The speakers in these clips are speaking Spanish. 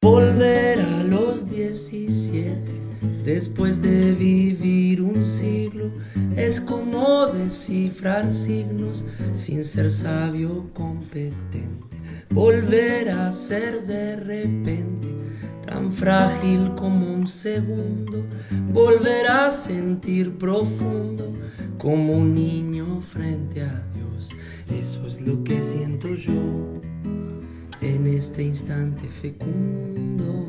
Volver a los 17, después de vivir un siglo, es como descifrar signos sin ser sabio competente. Volver a ser de repente tan frágil como un segundo, volver a sentir profundo como un niño frente a Dios. Eso es lo que siento yo en este instante fecundo.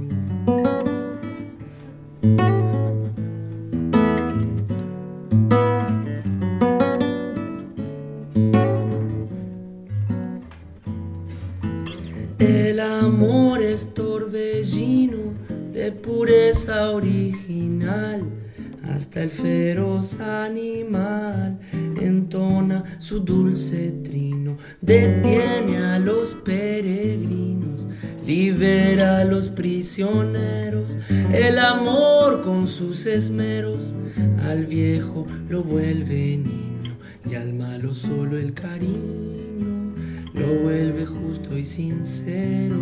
El amor es torbellino de pureza original, hasta el feroz animal entona su dulce trino, detiene a los peregrinos, libera a los prisioneros. El amor con sus esmeros al viejo lo vuelve niño, y al malo solo el cariño lo vuelve justo y sincero.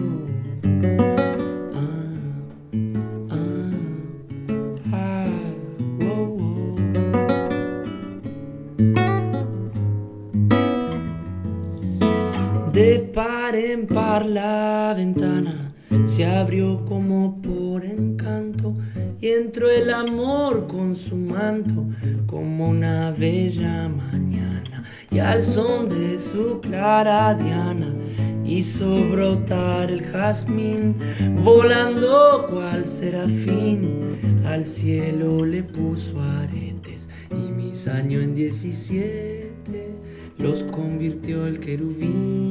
De par en par la ventana se abrió como por encanto, y entró el amor con su manto como una bella mañana, y al son de su clara diana hizo brotar el jazmín, volando cual serafín al cielo le puso aretes, y mis años en 17 los convirtió el querubín.